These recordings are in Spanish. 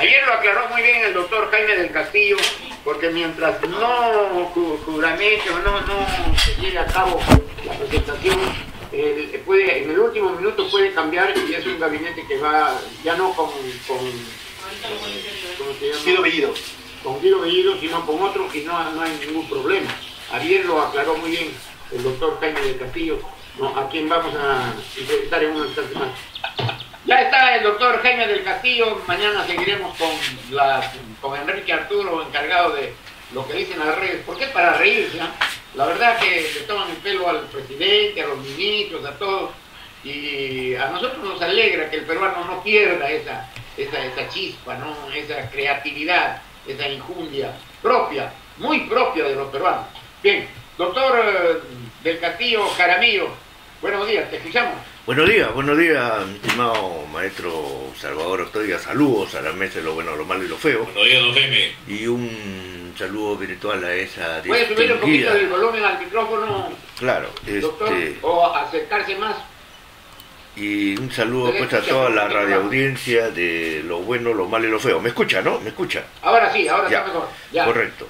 Ayer lo aclaró muy bien el doctor Jaime del Castillo, porque mientras no juramente o no se lleve a cabo la presentación, en el último minuto puede cambiar y es un gabinete que va ya no con ¿cómo se llama? Guido Bellido. Con Guido Bellido, sino con otro, y no hay ningún problema. Ayer lo aclaró muy bien el doctor Jaime del Castillo, a quien vamos a entrevistar en unos instantes más. Ya está el doctor Jaime del Castillo. Mañana seguiremos con Enrique Arturo, encargado de lo que dicen las redes, porque es para reírse, ¿no? La verdad que le toman el pelo al presidente, a los ministros, a todos, y a nosotros nos alegra que el peruano no pierda esa chispa, ¿no? Esa creatividad, esa injundia propia, muy propia de los peruanos. Bien, doctor del Castillo Jaramillo, buenos días, te escuchamos. Buenos días, mi estimado maestro Salvador Ortega. Saludos a la mesa de lo bueno, lo malo y lo feo. Buenos días, don Jaime. Y un saludo virtual a esa ¿Puede subir un poquito el volumen al micrófono? Claro, doctor, o acercarse más. Y un saludo pues a toda la radioaudiencia de lo bueno, lo malo y lo feo. ¿Me escucha, no? ¿Me escucha? Ahora sí, ahora está mejor. Ya. Correcto.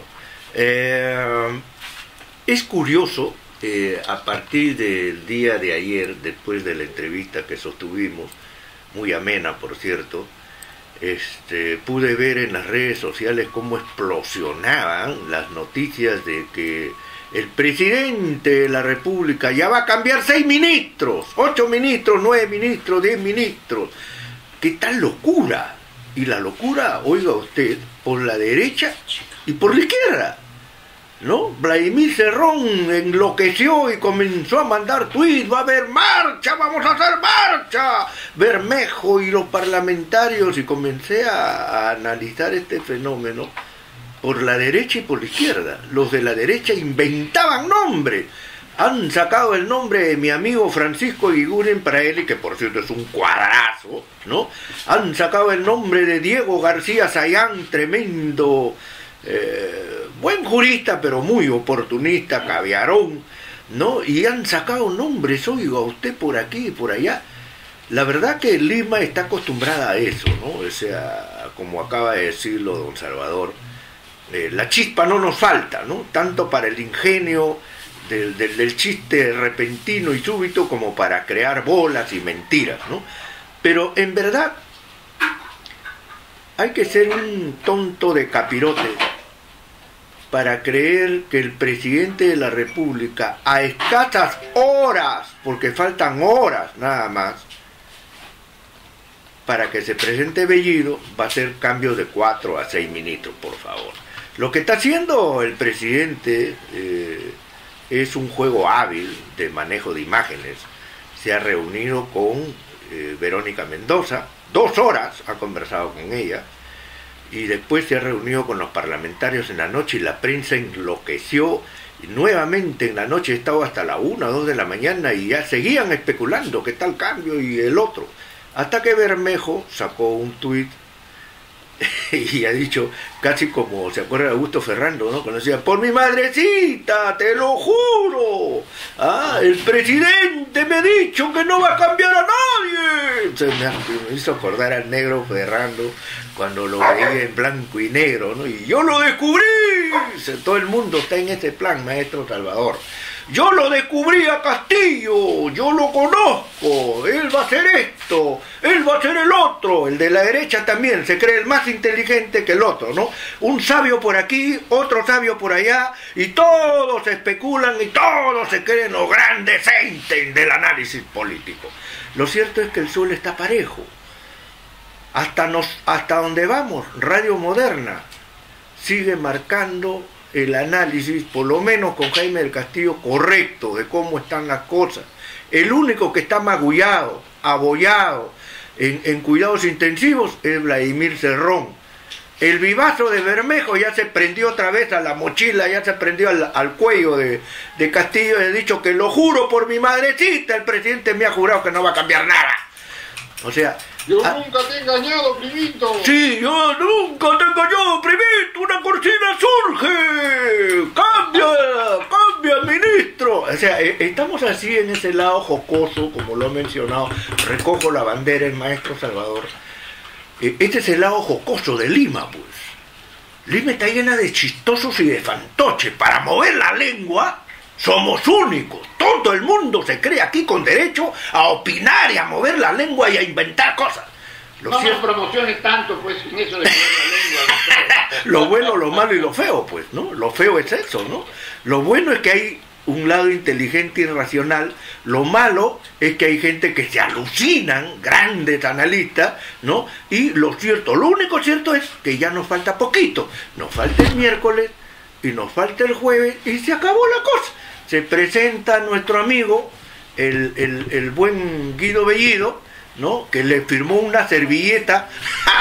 Es curioso. A partir del día de ayer, después de la entrevista que sostuvimos, muy amena por cierto, pude ver en las redes sociales cómo explosionaban las noticias de que el presidente de la República ya va a cambiar 6 ministros, 8 ministros, 9 ministros, 10 ministros. ¡Qué tal locura! Y la locura, oiga usted, por la derecha y por la izquierda, ¿no? Vladimir Cerrón enloqueció y comenzó a mandar tweets: va a haber marcha, vamos a hacer marcha, Bermejo y los parlamentarios, y comencé a analizar este fenómeno por la derecha y por la izquierda. Los de la derecha inventaban nombres, han sacado el nombre de mi amigo Francisco Eguiguren Praeli, que por cierto es un cuadrazo, ¿no? Han sacado el nombre de Diego García Sayán, tremendo buen jurista, pero muy oportunista, caviarón, ¿no? Y han sacado nombres, oiga usted, por aquí y por allá. La verdad que Lima está acostumbrada a eso, ¿no? O sea, como acaba de decirlo don Salvador, la chispa no nos falta, ¿no? Tanto para el ingenio del chiste repentino y súbito como para crear bolas y mentiras, ¿no? Pero en verdad hay que ser un tonto de capirote para creer que el presidente de la República, a escasas horas, porque faltan horas nada más, para que se presente Bellido, va a hacer cambios de 4 a 6 ministros, por favor. Lo que está haciendo el presidente es un juego hábil de manejo de imágenes. Se ha reunido con Verónica Mendoza, 2 horas ha conversado con ella, y después se ha reunido con los parlamentarios en la noche y la prensa enloqueció. Y nuevamente en la noche estaba hasta la 1 o 2 de la mañana y ya seguían especulando qué tal cambio y el otro. Hasta que Bermejo sacó un tuit y ha dicho, casi como se acuerda de Augusto Ferrando, ¿no? Cuando decía: por mi madrecita, te lo juro, el presidente me ha dicho que no va a cambiar a nadie. Entonces me hizo acordar al negro Ferrando cuando lo veía en blanco y negro, ¿no? Y yo lo descubrí. Todo el mundo está en ese plan, maestro Salvador. Yo lo descubrí a Castillo, yo lo conozco, él va a hacer esto, él va a hacer el otro. El de la derecha también se cree el más inteligente que el otro, ¿no? Un sabio por aquí, otro sabio por allá, y todos especulan y todos se creen los grandes entes del análisis político. Lo cierto es que el suelo está parejo. Hasta donde vamos, Radio Moderna sigue marcando el análisis, por lo menos con Jaime del Castillo, correcto de cómo están las cosas. El único que está magullado, abollado en cuidados intensivos es Vladimir Cerrón. El vivazo de Bermejo ya se prendió otra vez a la mochila, ya se prendió al cuello de Castillo y ha dicho que lo juro por mi madrecita, el presidente me ha jurado que no va a cambiar nada. O sea, yo nunca te he engañado, primito. Sí, yo nunca te he engañado, primito. Una cortina surge. Cambia, ministro. O sea, estamos así en ese lado jocoso, como lo he mencionado. Recojo la bandera, el maestro Salvador. Este es el lado jocoso de Lima, pues. Lima está llena de chistosos y de fantoches. Para mover la lengua somos únicos. Todo el mundo se cree aquí con derecho a opinar y a mover la lengua y a inventar cosas. No nos promociones tanto, pues, en eso de mover la lengua. Lo bueno, lo malo y lo feo, pues, ¿no? Lo feo es eso, ¿no? Lo bueno es que hay un lado inteligente y racional. Lo malo es que hay gente que se alucinan, grandes analistas, ¿no? Y lo único cierto es que ya nos falta poquito. Nos falta el miércoles y nos falta el jueves y se acabó la cosa. Se presenta nuestro amigo, el buen Guido Bellido, ¿no? Que le firmó una servilleta.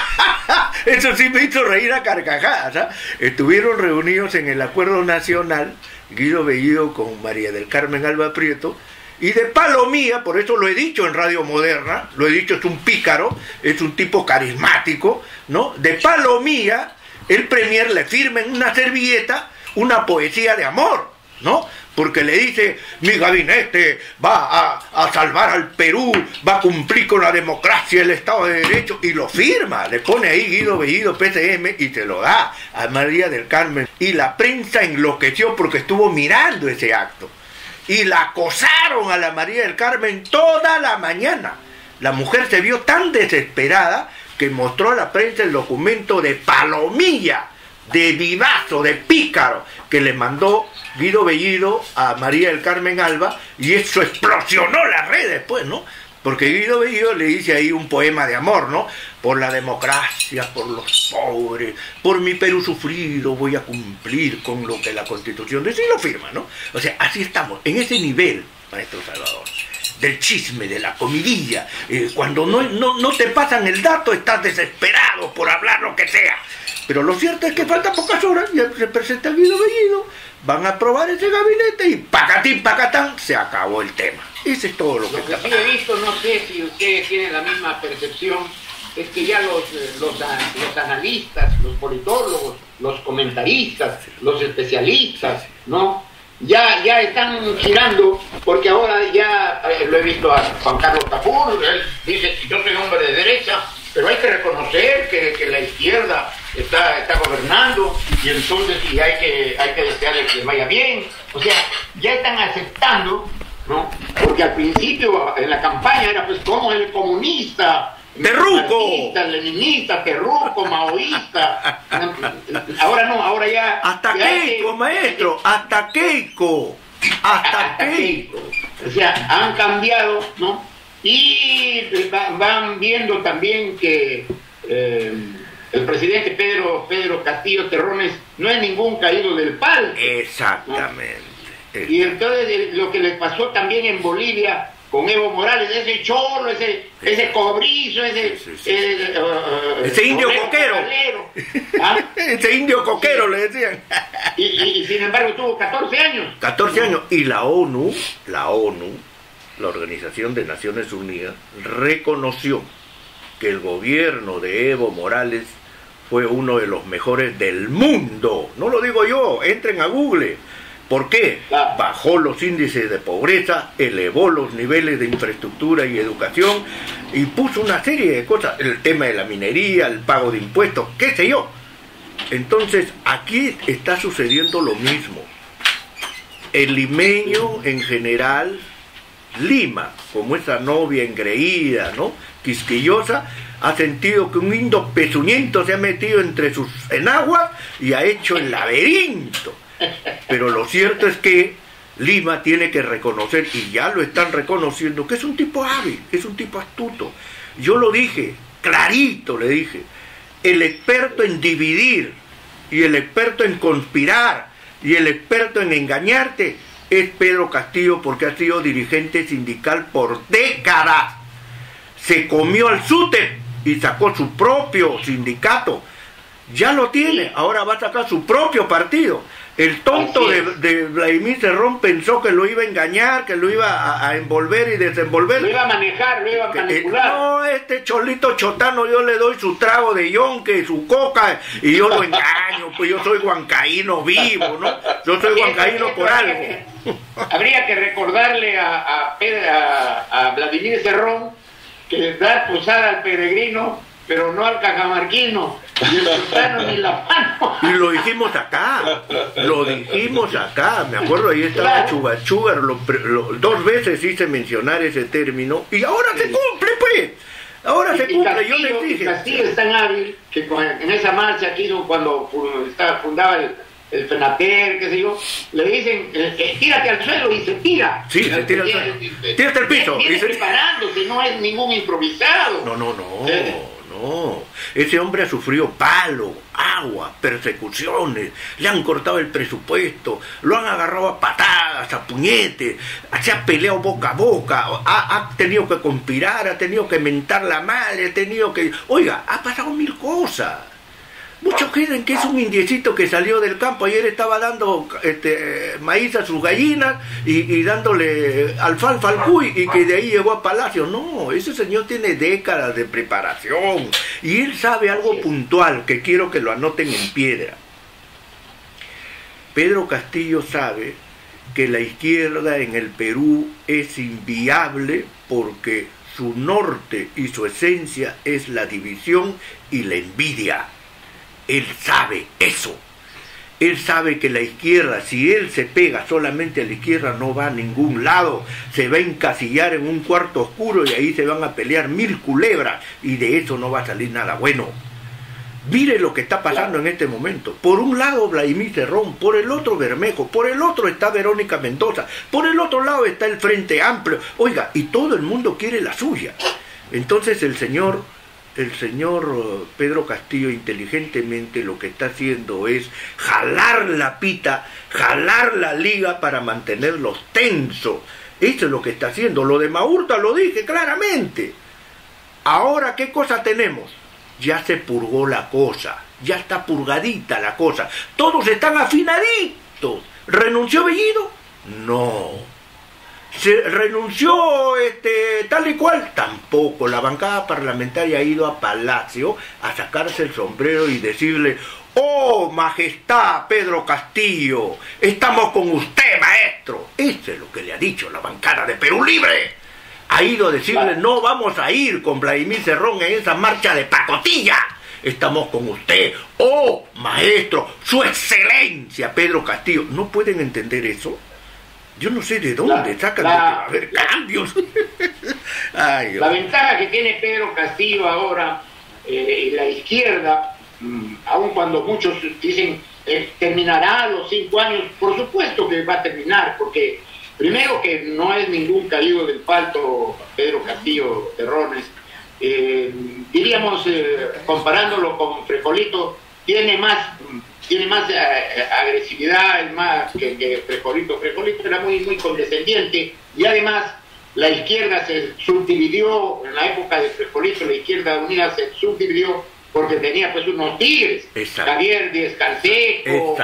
Eso sí me hizo reír a carcajadas, ¿eh? Estuvieron reunidos en el Acuerdo Nacional Guido Bellido con María del Carmen Alba Prieto, y de palomía, por eso lo he dicho en Radio Moderna, lo he dicho, es un pícaro, es un tipo carismático, ¿no? De palomía, el premier le firma en una servilleta una poesía de amor, ¿no? Porque le dice, mi gabinete va a salvar al Perú, va a cumplir con la democracia, el Estado de Derecho, y lo firma, le pone ahí Guido Bellido PCM y se lo da a María del Carmen. Y la prensa enloqueció porque estuvo mirando ese acto. Y la acosaron a la María del Carmen toda la mañana. La mujer se vio tan desesperada que mostró a la prensa el documento de palomilla, de vivazo, de pícaro, que le mandó Guido Bellido a María del Carmen Alba, y eso explosionó las redes, pues, ¿no? Porque Guido Bellido le dice ahí un poema de amor, ¿no? Por la democracia, por los pobres, por mi Perú sufrido, voy a cumplir con lo que la Constitución dice, y lo firma, ¿no? O sea, así estamos, en ese nivel, maestro Salvador, del chisme, de la comidilla. Cuando no te pasan el dato, estás desesperado por hablar lo que sea. Pero lo cierto es que faltan pocas horas, ya se presenta Guido Bellido, van a aprobar ese gabinete y pacatín, pacatán, se acabó el tema. Ese es todo lo que está pasando. Lo que sí he visto, no sé si ustedes tienen la misma percepción, es que ya los analistas, los politólogos, los comentaristas, los especialistas, ¿no? Ya están girando, porque ahora ya lo he visto a Juan Carlos Tafur, él dice, yo soy hombre de derecha, pero hay que reconocer que la izquierda está gobernando, y entonces sí, hay que desearle que vaya bien. O sea, ya están aceptando, ¿no? Porque al principio en la campaña era pues como el comunista, terruco, leninista, terruco, maoísta. Ahora no, ahora ya hasta ya Keiko, maestro, hasta Keiko. O sea, han cambiado, ¿no? Y van viendo también que el presidente Pedro Castillo Terrones no es ningún caído del palo. Exactamente. ¿No? Y entonces lo que le pasó también en Bolivia con Evo Morales, ese chorro, ese cobrizo, ese indio coquero. ¿Ah? Ese indio coquero le decían. Y sin embargo tuvo 14 años. 14 años. Y la ONU, la Organización de Naciones Unidas, reconoció que el gobierno de Evo Morales fue uno de los mejores del mundo. No lo digo yo, entren a Google. ¿Por qué? Bajó los índices de pobreza, elevó los niveles de infraestructura y educación, y puso una serie de cosas, el tema de la minería, el pago de impuestos, qué sé yo. Entonces, aquí está sucediendo lo mismo. El limeño en general, Lima, como esa novia engreída, ¿no?, quisquillosa, ha sentido que un indio pezuñento se ha metido entre sus enaguas y ha hecho el laberinto. Pero lo cierto es que Lima tiene que reconocer, y ya lo están reconociendo, que es un tipo hábil, es un tipo astuto. Yo lo dije, clarito le dije, el experto en dividir, y el experto en conspirar, y el experto en engañarte, es Pedro Castillo, porque ha sido dirigente sindical por décadas. Se comió al SUTEP y sacó su propio sindicato. Ya lo tiene, ahora va a sacar su propio partido. El tonto de Vladimir Cerrón pensó que lo iba a engañar, que lo iba a envolver y desenvolver. Lo iba a manejar, lo iba a manipular. No, este cholito chotano yo le doy su trago de yonque, su coca, y yo lo engaño, pues yo soy huancaíno vivo, ¿no? Yo soy huancaíno por algo. Habría que recordarle a Vladimir Cerrón que dar posada al peregrino pero no al cajamarquino, ni el sultano, ni la mano. Y lo dijimos acá, me acuerdo, ahí estaba Claro. Chugar, 2 veces hice mencionar ese término, y ahora se cumple, pues. Ahora se cumple, yo les dije. Castillo es tan hábil que en esa marcha que hizo cuando fundaba el FENAPER, qué sé yo, le dicen, tírate al suelo, y se tira. Sí, se tira al suelo. Tírate al piso. Viene preparándose, no es ningún improvisado. No. Ese hombre ha sufrido palo, agua, persecuciones, le han cortado el presupuesto, lo han agarrado a patadas, a puñetes, se ha peleado boca a boca, ha tenido que conspirar, ha tenido que mentar la madre, ha tenido que... Oiga, ha pasado 1000 cosas. Muchos creen que es un indiecito que salió del campo. Ayer estaba dando maíz a sus gallinas y dándole alfalfa al cuy, y que de ahí llegó a Palacio. No, ese señor tiene décadas de preparación y él sabe algo puntual que quiero que lo anoten en piedra. Pedro Castillo sabe que la izquierda en el Perú es inviable porque su norte y su esencia es la división y la envidia. Él sabe eso. Él sabe que la izquierda, si él se pega solamente a la izquierda, no va a ningún lado. Se va a encasillar en un cuarto oscuro y ahí se van a pelear 1000 culebras y de eso no va a salir nada bueno. Mire lo que está pasando en este momento. Por un lado Vladimir Cerrón, por el otro Bermejo, por el otro está Verónica Mendoza, por el otro lado está el Frente Amplio. Oiga, y todo el mundo quiere la suya. Entonces el señor Pedro Castillo inteligentemente lo que está haciendo es jalar la pita, jalar la liga para mantenerlos tensos. Eso es lo que está haciendo. Lo de Maurta lo dije claramente. Ahora, ¿qué cosa tenemos? Ya se purgó la cosa, ya está purgadita la cosa. Todos están afinaditos. ¿Renunció Bellido? No. ¿Se renunció tal y cual? Tampoco. La bancada parlamentaria ha ido a Palacio a sacarse el sombrero y decirle: ¡Oh, majestad Pedro Castillo! ¡Estamos con usted, maestro! Eso es lo que le ha dicho la bancada de Perú Libre. Ha ido a decirle: no vamos a ir con Vladimir Cerrón en esa marcha de pacotilla. Estamos con usted. ¡Oh, maestro! ¡Su excelencia Pedro Castillo! ¿No pueden entender eso? Yo no sé de dónde sacan de que va a haber cambios. Ay, la ventaja que tiene Pedro Castillo ahora, la izquierda, aun cuando muchos dicen terminará a los 5 años, por supuesto que va a terminar, porque primero que no es ningún caído del palto Pedro Castillo Terrones. Diríamos, comparándolo con Frijolito, tiene más agresividad, es más que Frijolito. Frijolito era muy condescendiente, y además la izquierda se subdividió en la época de Frijolito. La izquierda unida se subdividió porque tenía pues unos tigres. Exacto. Javier Díaz Canseco,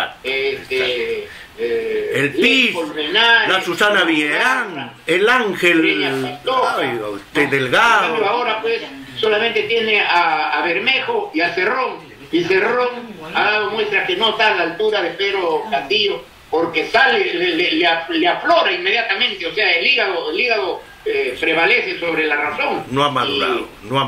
el PIS, la Susana Villarán, el Ángel Delgado. En cambio ahora pues solamente tiene a Bermejo y a Cerrón. Y Cerrón ha dado muestra que no está a la altura de Pedro Castillo, porque sale, le aflora inmediatamente. O sea, el hígado prevalece sobre la razón. No ha madurado.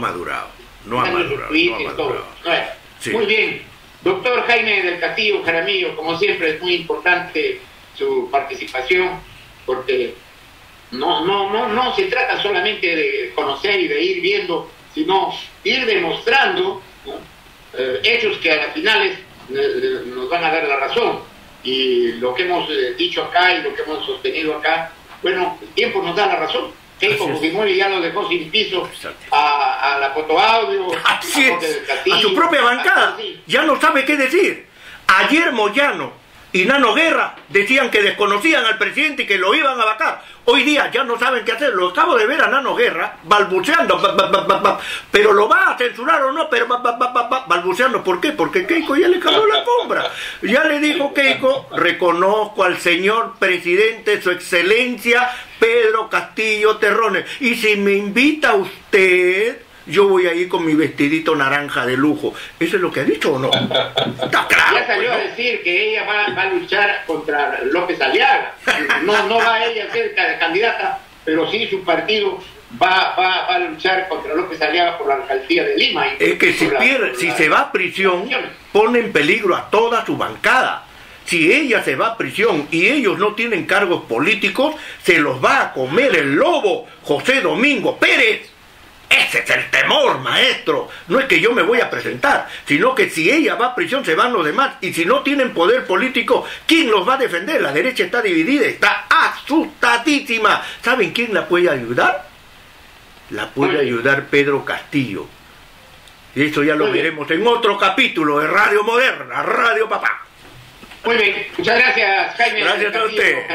Sí. Muy bien. Doctor Jaime del Castillo Jaramillo, como siempre es muy importante su participación, porque no se trata solamente de conocer y de ir viendo, sino ir demostrando, ¿no?, hechos que a las finales nos van a dar la razón. Y lo que hemos dicho acá y lo que hemos sostenido acá, bueno, el tiempo nos da la razón. Keiko Fujimori ya lo dejó sin piso a la fotoaudio, a su propia bancada. Ya no sabe qué decir. Ayer Moyano y Nano Guerra decían que desconocían al presidente y que lo iban a vacar. Hoy día ya no saben qué hacer. Lo acabo de ver a Nano Guerra balbuceando, pero lo va a censurar o no, pero balbuceando. ¿Por qué? Porque Keiko ya le cagó la alfombra. Ya le dijo Keiko: reconozco al señor presidente, su excelencia Pedro Castillo Terrones, y si me invita usted, yo voy a ir con mi vestidito naranja de lujo. ¿Eso es lo que ha dicho o no? Está claro. Ya salió a decir que ella va a luchar contra López Aliaga. No va ella a ser candidata, pero sí su partido va a luchar contra López Aliaga por la alcaldía de Lima. Y es que si se va a prisión, pone en peligro a toda su bancada. Si ella se va a prisión y ellos no tienen cargos políticos, se los va a comer el lobo José Domingo Pérez. Ese es el temor, maestro. No es que yo me voy a presentar, sino que si ella va a prisión se van los demás. Y si no tienen poder político, ¿quién los va a defender? La derecha está dividida, está asustadísima. ¿Saben quién la puede ayudar? La puede ayudar Pedro Castillo. Y eso ya lo veremos en otro capítulo de Radio Moderna, Radio Papá. Muy bien, muchas gracias, Jaime. Gracias a usted.